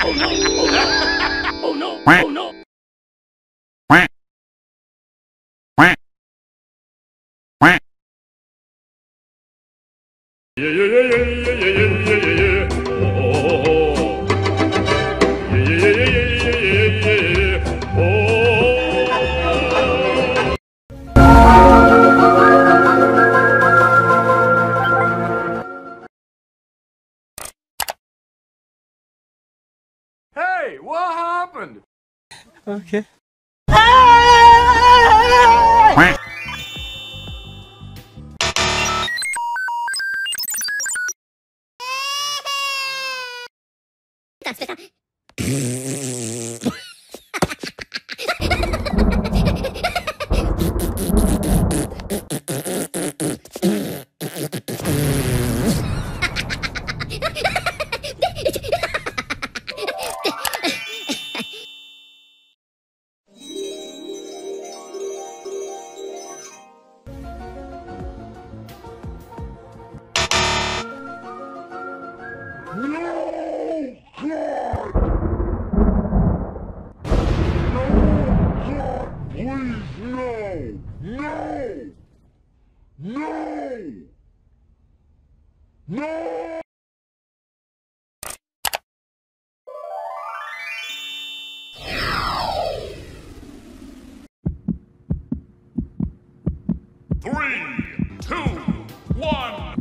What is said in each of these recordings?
Oh no! Oh no! Yeah, yeah, yeah, yeah, yeah, yeah, yeah, yeah, yeah. Oh, yeah, yeah, yeah, yeah, yeah, yeah, yeah. Oh. Hey, what happened? Okay. No! God! Please, no! No! No! No! Three, two, one.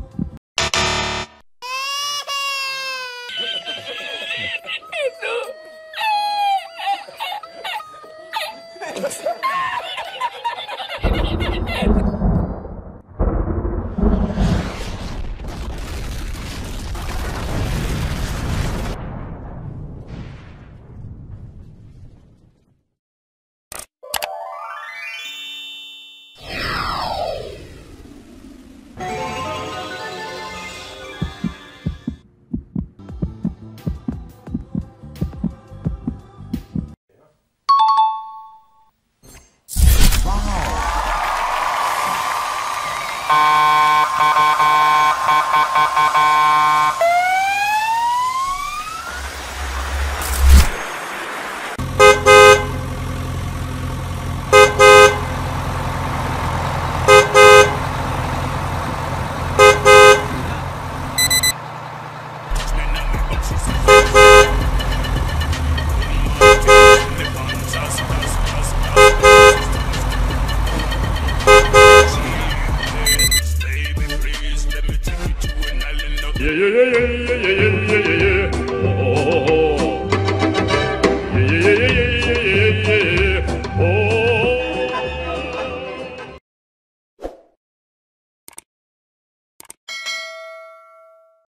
Yeah, yeah, yeah, yeah, yeah, yeah, yeah, yeah, yeah.